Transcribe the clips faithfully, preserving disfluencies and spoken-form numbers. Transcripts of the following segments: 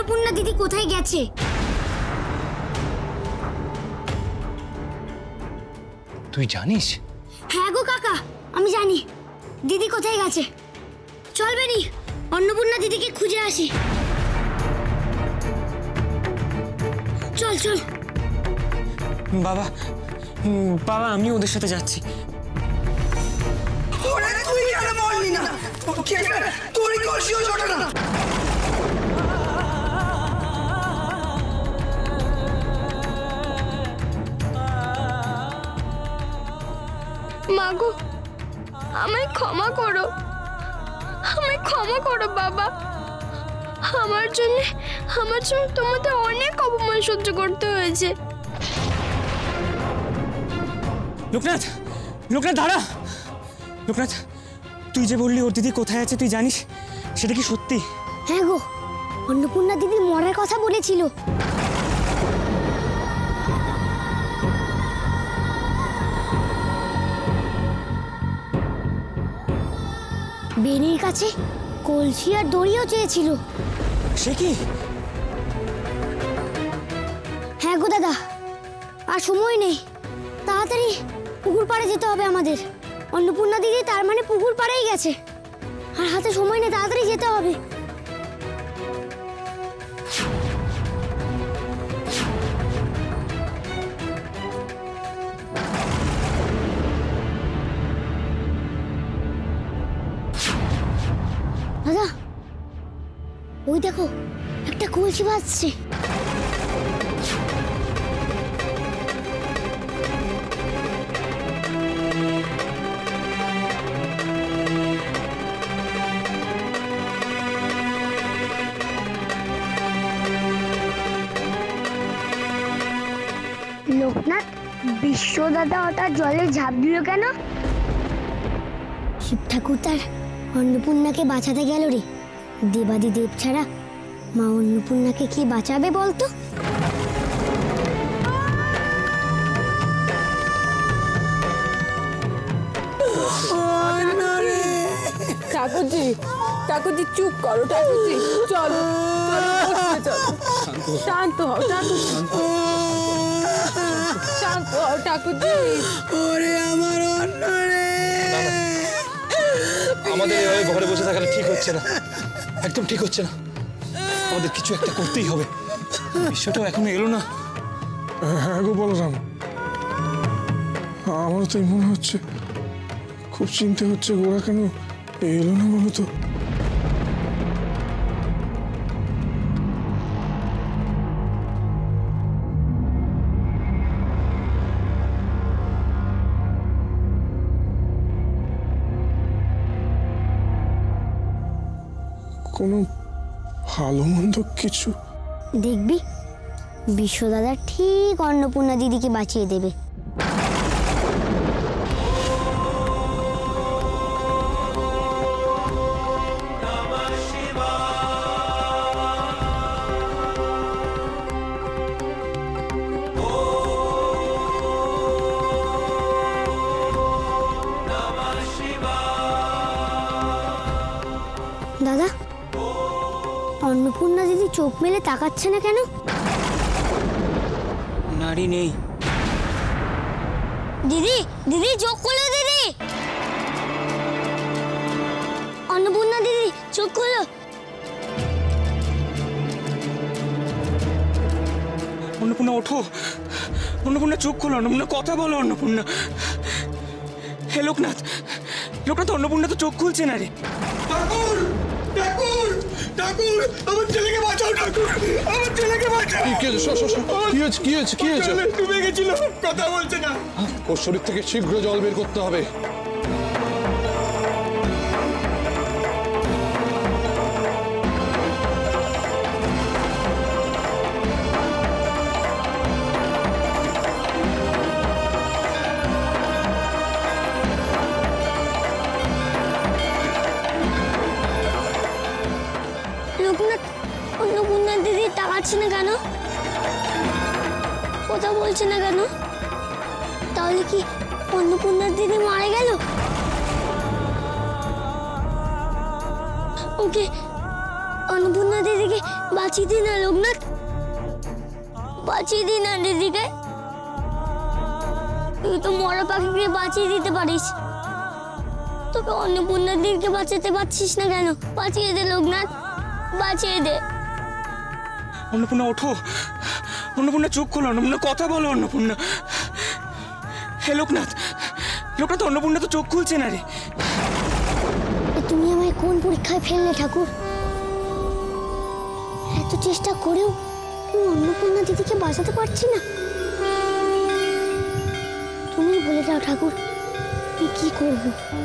অন্নপূর্ণা দিদি কোথায় গেছে? তুই জানিস? হ্যাঁ গো কাকা, আমি জানি দিদি কোথায় গেছে। চল বেনি, অন্নপূর্ণা দিদিকে খুঁজে আসি। চল চল। বাবা, বাবা আমি ওদের সাথে যাচ্ছি। তুই কেন বললি না? তুই কলসিও ছোট না। মাগো, আমায় ক্ষমা করো, আমায় ক্ষমা করো বাবা। আমার জন্য আমার জন্য তোমাদের অনেক অপমান সহ্য করতে হয়েছে। লোকনাথ, লোকনাথ দাঁড়া। লোকনাথ, তুই যে বললি ওর দিদি কোথায় আছে তুই জানিস, সেটা কি সত্যি? হ্যাঁ গো, অন্নপূর্ণা দিদি মরার কথা বলেছিল। বেনির কাছে কলসি আর দড়িও চেয়েছিল। সে কি? হ্যাঁ গো দাদা, আর সময় নেই, তাড়াতাড়ি পুকুর পাড়ে যেতে হবে আমাদের। অন্নপূর্ণা দিদি তার মানে পুকুর পাড়েই গেছে, আর হাতে সময় নেই, তাড়াতাড়ি যেতে হবে। দাদা, ওই দেখো একটা কলসি বাজছে। লোকনাথ, বিশ্ব দাদা হঠাৎ জলে ঝাঁপ দিল কেন? শিব ঠাকুর তার অন্নপূর্ণাকে বাঁচাতে গেল রে। দেবাদি দেব ছাড়া মা অন্নপূর্ণাকে কি বাঁচাবে বলতো? ঠাকুরজি, ঠাকুরজি চুপ করো। ঠাকুরজি চলো, শান্ত হও। ঠাকুর শান্ত হও ঠাকুরজি। ওরে আমার অন্ন রে। আমাদের এভাবে ঘরে বসে থাকাটা ঠিক হচ্ছে না, একদম ঠিক হচ্ছে না। আমাদের কিছু একটা করতেই হবে। বিশ্বটাও এখনো এলো না। হ্যাঁ গো বলরাম, আমারও তাই মনে হচ্ছে। খুব চিন্তা হচ্ছে, ওরা কেন এলো না বলো তো? কোনো ভালো মন্দ কিছু দেখবি, বিশ্বদাদা ঠিক অন্নপূর্ণা দিদিকে বাঁচিয়ে দেবে। দাদা, অন্নপূর্ণা দিদি চোখ মেলে তাকাচ্ছে না কেন? নারী নেই। দিদি, দিদি চোখ খোলো। দিদি, অন্নপূর্ণা দিদি চোখ খোলো। অন্নপূর্ণা ওঠো, অন্নপূর্ণা চোখ খোলো, অন্নপূর্ণা কথা বলো। অন্নপূর্ণা, হে লোকনাথ, লোকনাথ অন্নপূর্ণা তো চোখ খুলছে না রে। ঠাকুর, ঠাকুর, ঠাকুর, আমার ছেলেকে বাঁচাও। ঠাকুর, আমার ছেলেকে বাঁচাও। কি হয়েছে? কি হয়েছে? কি হয়েছে? ডুবে গেছিল, কথা বলছে না। ওর শরীর থেকে শীঘ্র জল বের করতে হবে। লোকনাথ, অন্নপূর্ণা দিদি তাকাচ্ছে না কেন? কথা বলছে না কেন? তাহলে কি অন্নপূর্ণা দিদি মারা গেল? ওকে অন্নপূর্ণা দিদিকে বাঁচিয়ে দিন না লোকনাথ, বাঁচিয়ে দিন না দিদিকে। তুই তো মরা পাখিকে বাঁচিয়ে দিতে পারিস, তোকে অন্নপূর্ণা দিদিকে বাঁচাতে পারছিস না কেন? বাঁচিয়ে দে লোকনাথ, বাঁচিয়ে দে। অন্নপূর্ণা ওঠো, অন্নপূর্ণা চোখ খোলো, অন্নপূর্ণা কথা বলো। অন্নপূর্ণা, হে লোকনাথ, লোকনাথ অন্নপূর্ণা তো চোখ খুলছে না রে। তুমি আমায় কোন পরীক্ষায় ফেললে ঠাকুর? এত চেষ্টা করেও তুমি অন্নপূর্ণা দিদিকে বাঁচাতে পারছি না। তুমি বলে দাও ঠাকুর, আমি কি করব?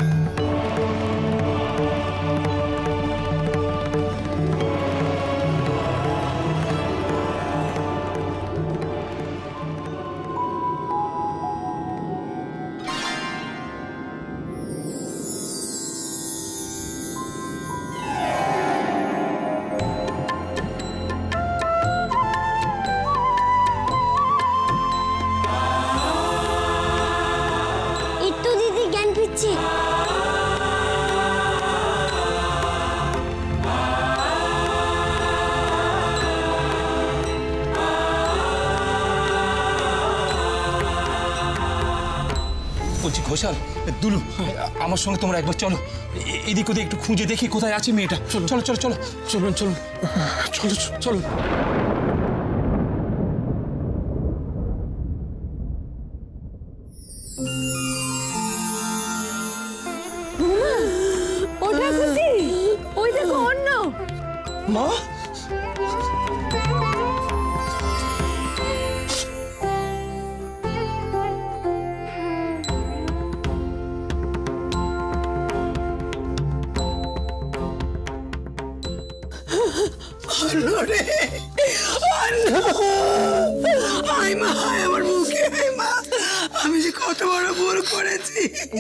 একটু দিদি জ্ঞান ফিরছে। বলছি ঘোষাল, দুলু, আমার সঙ্গে তোমরা একবার চলো, এ- এদিক ওদিক একটু খুঁজে দেখি কোথায় আছে মেয়েটা। চলো চলো চলো চলো চলুন চলুন চলো চলো। ও ঠাকুরজি, ওই দেখো অন্ন। মা, রে আয় মা, আয় আমার বুকে, আয় মা। আমি যে কত বড় ভুল করেছি।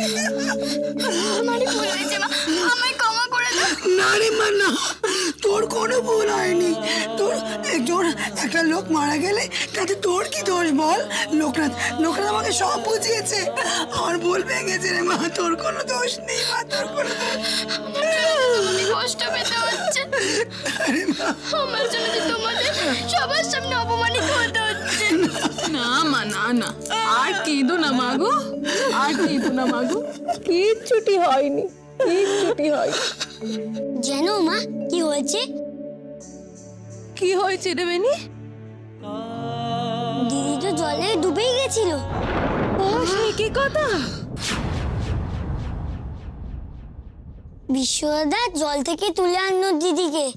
আমারই ভুল হয়েছে মা, আমায় ক্ষমা করে দাও। না রে মা, না, তোর কোনো ভুল হয়নি। তোর একজন একটা লোক মারা গেলে তাতে তোর কি দোষ বল? লোকনাথ লোকনাথ আমাকে সব বুঝিয়েছে। আমার ভুল ভেঙেছে রে মা, তোর কোনো দোষ নেই মা, তোর কোনো দোষ। তোমাকে কষ্ট পেতে হচ্ছে, আরে মা, আমার জন্য যে তোমাদের সবার সামনে অপমানিত হতে হচ্ছে। না মা, না না, আর কেঁদো না মাগো, আর কেঁদো না মাগো, কিচ্ছুটি হয়নি, কিচ্ছুটি হয়নি। জানো মা কি হয়েছে? কি হয়েছে রে বেনি? দিদি তো জলে ডুবেই গেছিল। ও সে কি কথা? বিশ্বদা জল থেকে তুলে আনলো দিদিকে।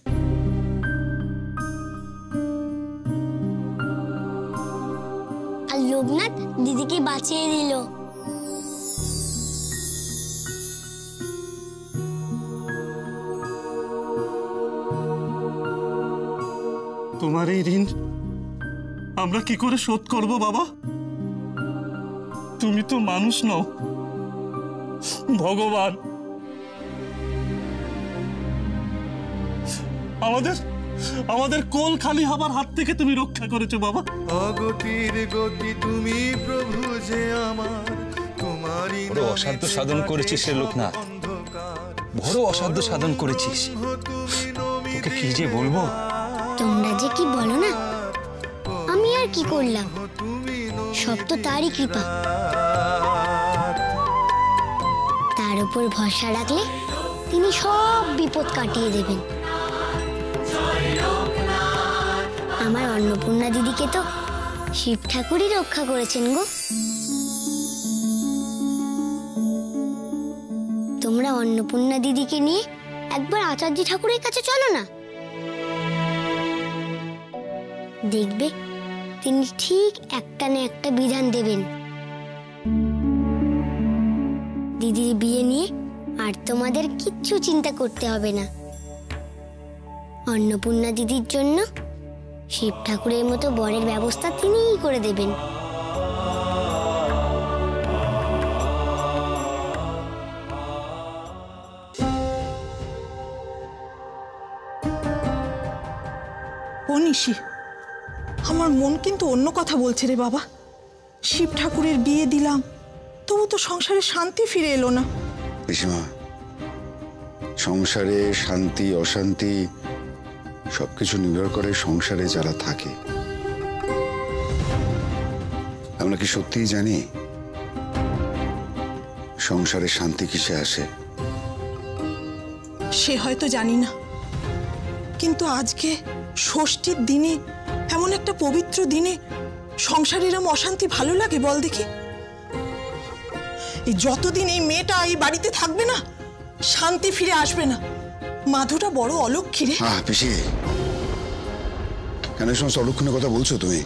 আর লোকনাথ দিদিকে বাঁচিয়ে দিল। তোমার এই ঋণ আমরা কি করে শোধ করব বাবা? তুমি তো মানুষ নও, ভগবান। আমাদের আমাদের কোল খালি হবার হাত থেকে তুমি রক্ষা করেছো বাবা। অগতির গতি তুমি প্রভু যে আমার, তোমারই বড় অসাধ্য সাধন করেছিস রে লোকনাথ, বড় অসাধ্য সাধন করেছিস। তোকে কি যে বলবো। তোমরা যে কি বলো না, আমি আর কি করলাম? সব তো তারই কৃপা। তার উপর ভরসা রাখলে তিনি সব বিপদ কাটিয়ে দেবেন। আমার অন্নপূর্ণা দিদিকে তো শিব ঠাকুরই রক্ষা করেছেন গো। তোমরা অন্নপূর্ণা দিদিকে নিয়ে একবার আচার্য ঠাকুরের কাছে চলো না, দেখবে তিনি ঠিক একটা না একটা বিধান দেবেন। দিদির বিয়ে নিয়ে আর তোমাদের কিচ্ছু চিন্তা করতে হবে না। অন্নপূর্ণা দিদির জন্য শিব ঠাকুরের মতো বরের ব্যবস্থা তিনিই করে দেবেন। ও নিশি, আমার মন কিন্তু অন্য কথা বলছে রে বাবা। শিব ঠাকুরের বিয়ে দিলাম, তবু তো সংসারে শান্তি ফিরে এলো না। পিসিমা, সংসারে শান্তি অশান্তি সবকিছু নির্ভর করে সংসারে যারা থাকে। আমরা কি সত্যিই জানি সংসারে শান্তি কিসে আসে? সে হয়তো জানি না, কিন্তু আজকে ষষ্ঠীর দিনে, এমন একটা পবিত্র দিনে সংসারে এরম অশান্তি ভালো লাগে বল দেখি? এই যতদিন এই মেয়েটা এই বাড়িতে থাকবে না, শান্তি ফিরে আসবে না। মাধুটা বড় অলক্ষী রে। হ্যাঁ পিসি, কেন সমস্ত অলক্ষণের কথা বলছো তুমি?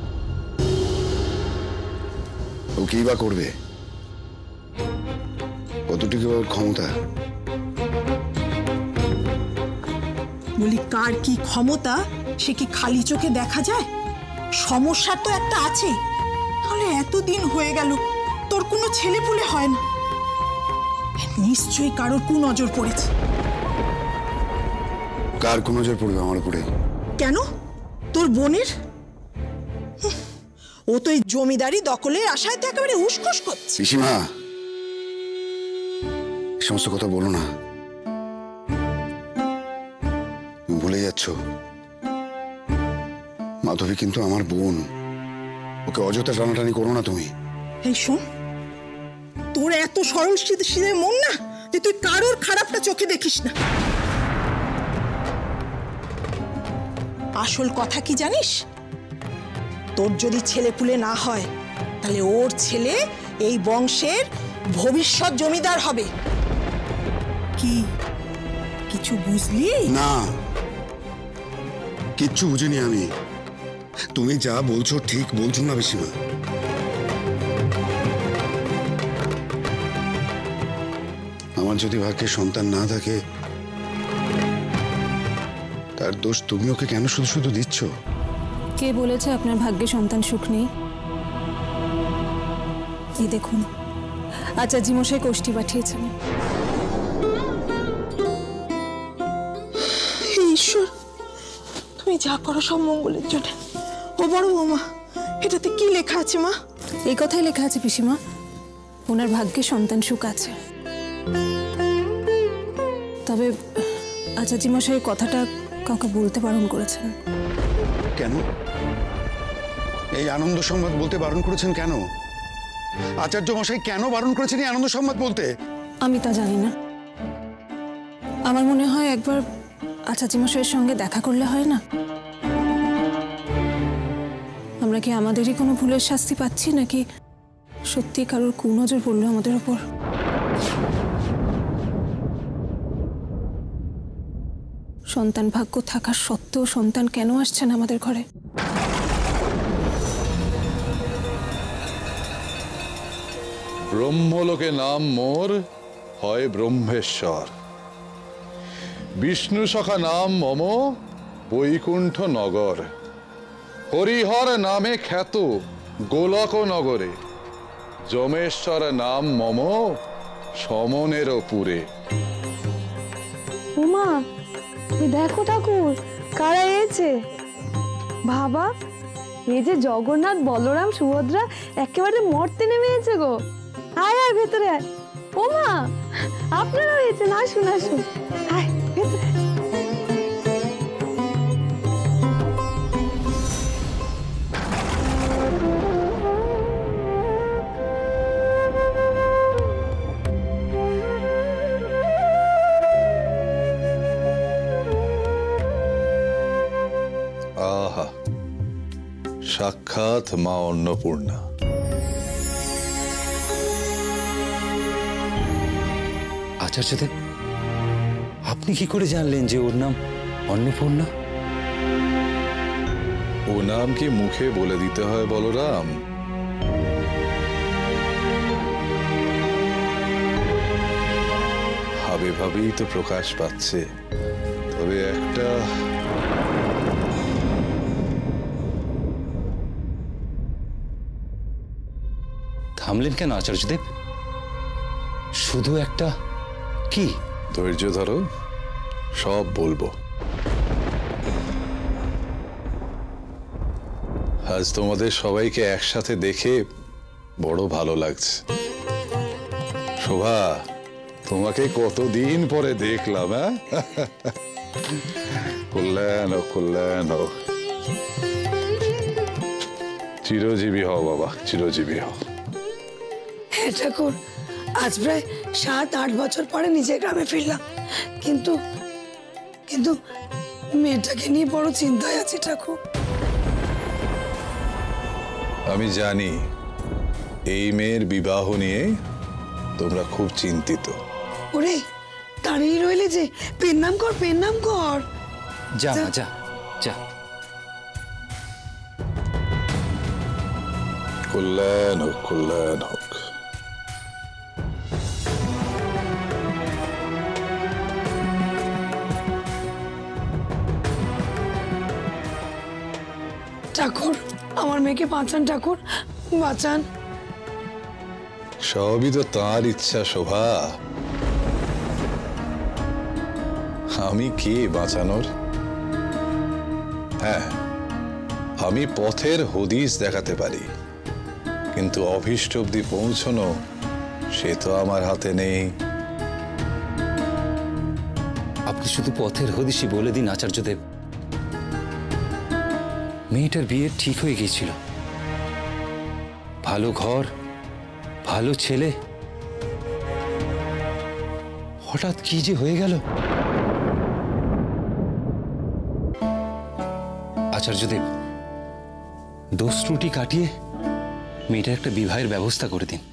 ও কি বা করবে? কতটুকু ওর ক্ষমতা? বলি, কার কি ক্ষমতা সে কি খালি চোখে দেখা যায়? সমস্যা তো একটা আছে। তাহলে এতদিন হয়ে গেল তোর কোনো ছেলে পুলে হয় না, নিশ্চয়ই কারোর কু নজর পড়েছে। কার কু নজর পড়বে আমার উপরে? কেন, তোর বোনের? ও তো এই জমিদারি দখলের আশায় তো একেবারে উসখুস করছে। পিসিমা, এই সমস্ত কথা বলো না, তুমি ভুলে যাচ্ছ মাধবী কিন্তু আমার বোন। ওকে অযথা টানাটানি করো না তুমি। এই শোন, তোর এত সরল সিধে মন না যে তুই কারোর খারাপটা চোখে দেখিস না। আসল কথা কি জানিস? তোর যদি ছেলে পুলে না হয়, তাহলে ওর ছেলে এই বংশের ভবিষ্যৎ জমিদার হবে। কি কিছু বুঝলি না? কিচ্ছু বুঝিনি আমি। তুমি যা বলছো ঠিক বলছো না পিসিমা। আমার যদি ভাগ্যে সন্তান না থাকে, তার দোষ তুমি ওকে কেন শুধু শুধু দিচ্ছ? কে বলেছে আপনার ভাগ্যে সন্তান সুখ নেই? এই দেখুন, আচার্য মশাই কোষ্ঠী পাঠিয়েছেন। ঈশ্বর, তুমি যা করো সব মঙ্গলের জন্য। ও বড় বৌমা, এটাতে কি লেখা আছে মা? এই কথাই লেখা আছে পিসিমা, ওনার ভাগ্যে সন্তান সুখ আছে। তবে আচার্য মশাই কথাটা কাউকে বলতে বারণ করেছেন। কেন এই আনন্দ সংবাদ বলতে বারণ করেছেন? কেন আচার্য মশাই কেন বারণ করেছেন এই আনন্দ সংবাদ বলতে? আমি তা জানি না। আমার মনে হয় একবার আচার্য মশাইয়ের সঙ্গে দেখা করলে হয় না? আমরা কি আমাদেরই কোনো ভুলের শাস্তি পাচ্ছি, নাকি সত্যি কারোর কুনজর পড়লো আমাদের ওপর? সন্তান ভাগ্য থাকার সত্ত্বেও সন্তান কেন আসছে না আমাদের ঘরে? ব্রহ্মলোকে নাম মোর হয় ব্রহ্মেশ্বর, বিষ্ণু সখা নাম মম বৈকুণ্ঠ নগর, হরিহর নামে খ্যাত গোলক নগরে, যমেশ্বর নাম মম সমনের পুরে। উমা, দেখো ঠাকুর কারা এসেছে। বাবা, এই যে জগন্নাথ, বলরাম, সুভদ্রা একেবারে মর্তে নেমে এসেছে গো। আয় আয় ভেতরে আয়। ওমা, আপনারাও এসেছেন, আসুন আসুন, আয় ভেতরে। আহা, সাক্ষাৎ মা অন্নপূর্ণা। আচার্যদেব, আপনি কি করে জানলেন যে ওর নাম অন্নপূর্ণা? ও নাম কি মুখে বলে দিতে হয় বলরাম? ভাবে ভাবেই তো প্রকাশ পাচ্ছে। তবে একটা থামলেন কেন আচার্যদেব? শুধু একটা কি? ধৈর্য ধরো, সব বলবো। আজ তোমাদের সবাইকে একসাথে দেখে বড় ভালো লাগছে। শোভা, তোমাকে কতদিন পরে দেখলাম। হ্যাঁ, কল্যাণ হোক, কল্যাণ হোক, চিরজীবী হও বাবা, চিরজীবী হও। হ্যাঁ ঠাকুর, আজ প্রায় সাত আট বছর পরে নিজের গ্রামে ফিরলাম, কিন্তু কিন্তু মেয়েটাকে নিয়ে বড় চিন্তায় আছি ঠাকুর। আমি জানি এই মেয়ের বিবাহ নিয়ে তোমরা খুব চিন্তিত। ওরে দাঁড়িয়ে রইলে যে, পেন নাম কর, পেন নাম কর। যা মা, যা যা। কল্যাণ হোক, কল্যাণ হোক। ঠাকুর, আমার মেয়েকে বাঁচান ঠাকুর, বাঁচান। সবই তো তাঁর ইচ্ছা শোভা, আমি কে বাঁচানোর? হ্যাঁ, আমি পথের হদিশ দেখাতে পারি, কিন্তু অভীষ্ট অব্দি পৌঁছানো সে তো আমার হাতে নেই। আপনি শুধু পথের হদিশই বলে দিন আচার্যদেব। মেয়েটার বিয়ে ঠিক হয়ে গিয়েছিল, ভালো ঘর, ভালো ছেলে, হঠাৎ কি যে হয়ে গেল। আচার্যদেব, দোষ ত্রুটি কাটিয়ে মেয়েটার একটা বিবাহের ব্যবস্থা করে দিন।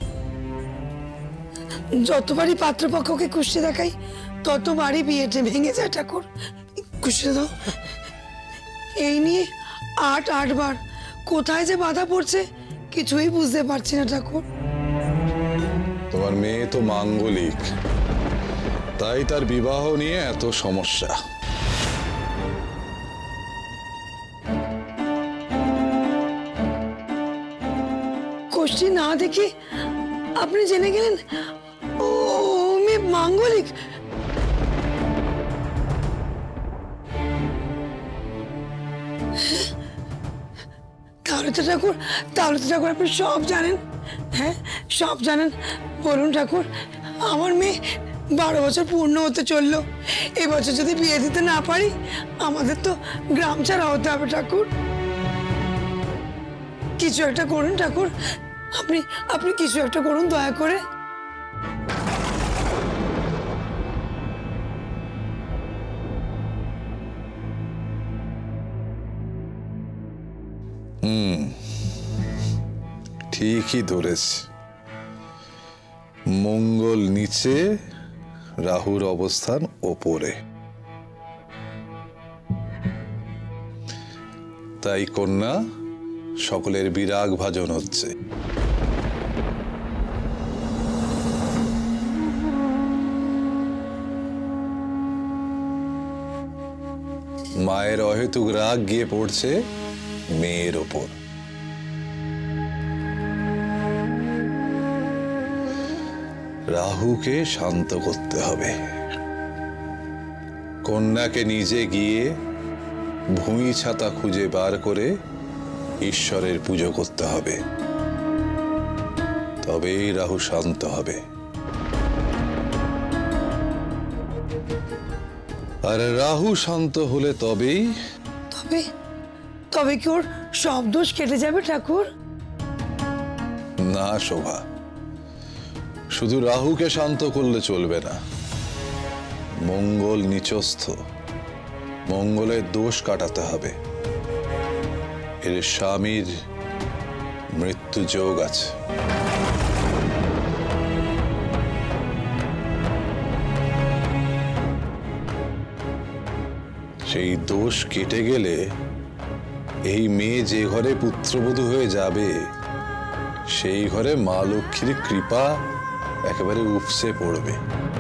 যতবারই পাত্রপক্ষকে কুষ্টি দেখাই ততবারই বিয়েটা ভেঙে যায় ঠাকুর। কুষ্টি দাও। এই নিয়ে আট আটবার কোথায় যে বাধা পড়ছে কিছুই বুঝতে পারছি না ঠাকুর। তোমার মেয়ে তো মাঙ্গলিক, তাই তার বিবাহ নিয়ে এত সমস্যা। কুষ্টি না দেখে আপনি জেনে গেলেন ও মেয়ে মাঙ্গলিক? তাহলে তো ঠাকুর, তাহলে তো ঠাকুর আপনি সব জানেন। হ্যাঁ, সব জানেন। বলুন ঠাকুর, আমার মেয়ে বারো বছর পূর্ণ হতে চললো, এবছর যদি বিয়ে দিতে না পারি আমাদের তো গ্রাম ছাড়া হতে হবে ঠাকুর। কিছু একটা করুন ঠাকুর, আপনি আপনি কিছু একটা করুন দয়া করে। হুম, ঠিকই ধরেছে। মঙ্গল নিচে, রাহুর অবস্থান ওপরে। তাই কন্যা সকলের বিরাগ ভাজন হচ্ছে। মায়ের অহেতুক রাগ গিয়ে পড়ছে মেয়ের ওপর। রাহুকে শান্ত করতে হবে। কন্যাকে নিজে গিয়ে ভুঁই ছাতা খুঁজে বার করে ঈশ্বরের পুজো করতে হবে, তবেই রাহু শান্ত হবে। আর রাহু শান্ত হলে তবেই তবে তবে কি ওর সব দোষ কেটে যাবে ঠাকুর? না শোভা, শুধু রাহুকে শান্ত করলে চলবে না। মঙ্গল নিচস্থ, মঙ্গলের দোষ কাটাতে হবে। এর স্বামীর মৃত্যু যোগ আছে। সেই দোষ কেটে গেলে এই মেয়ে যে ঘরে পুত্রবধূ হয়ে যাবে সেই ঘরে মা লক্ষ্মীর কৃপা একেবারে উপসে পড়বে।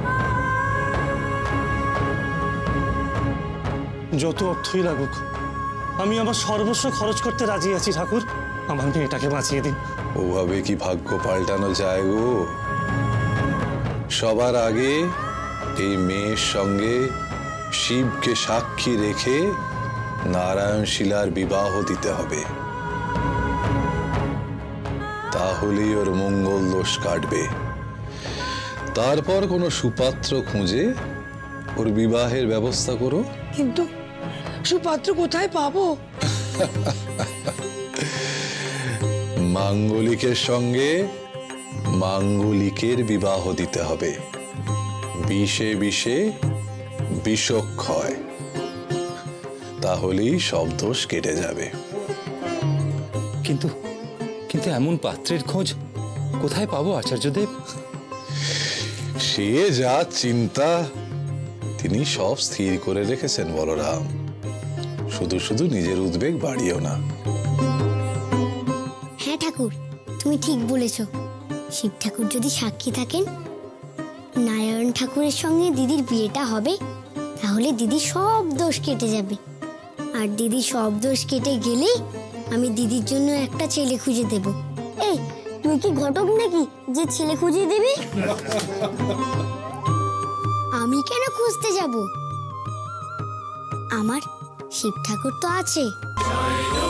যত অর্থই লাগুক আমি আমার সর্বস্ব খরচ করতে রাজি আছি ঠাকুর, আমার মেয়েটাকে বাঁচিয়ে দিন। ওভাবে কি ভাগ্য পাল্টানো যায় গো? সবার আগে এই মেয়ের সঙ্গে শিবকে সাক্ষী রেখে নারায়ণ শিলার বিবাহ দিতে হবে, তাহলেই ওর মঙ্গল দোষ কাটবে। তারপর কোনো সুপাত্র খুঁজে ওর বিবাহের ব্যবস্থা করো। কিন্তু সুপাত্র কোথায় পাবো? মাঙ্গলিকের সঙ্গে মাঙ্গলিকের বিবাহ দিতে হবে। বিষে বিষে বিষক্ষয়, তাহলেই সব দোষ কেটে যাবে। কিন্তু কিন্তু এমন পাত্রের খোঁজ কোথায় পাবো আচার্যদেব? সে যা চিন্তা তিনি সব স্থির করে রেখেছেন বলরাম। শুধু শুধু নিজের উদ্বেগ বাড়িও না। হ্যাঁ ঠাকুর, তুমি ঠিক বলেছ। শিব ঠাকুর যদি সাক্ষী থাকেন, নারায়ণ ঠাকুরের সঙ্গে দিদির বিয়েটা হবে, তাহলে দিদির সব দোষ কেটে যাবে। আর দিদির সব দোষ কেটে গেলেই আমি দিদির জন্য একটা ছেলে খুঁজে দেব। এই, তুই কি ঘটক নাকি যে ছেলে খুঁজে দেবে? আমি কেন খুঁজতে যাব? আমার শিব ঠাকুর তো আছে।